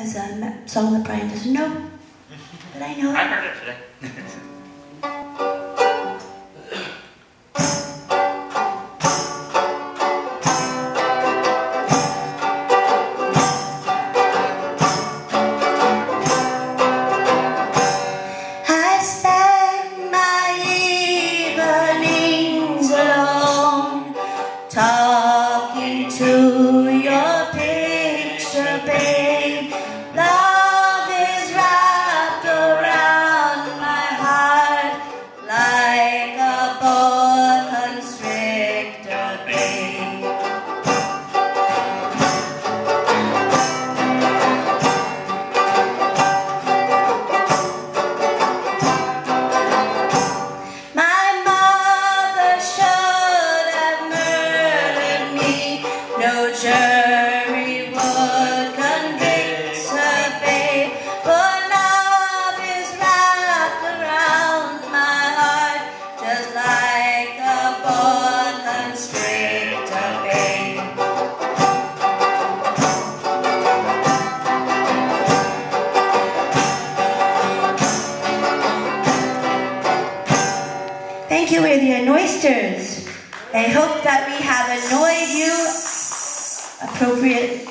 as a song that Brian doesn't know, but I know. I heard it today. I spend my evenings alone, talking to your picture, babe. Love is wrapped around my heart like a boa constrictor, babe. My mother should have murdered me. No jury would convict her, babe. But love is wrapped around my heart just like a boa constrictor, babe. Thank you, we're the Anoysters. I hope that we have annoyed you. Appropriate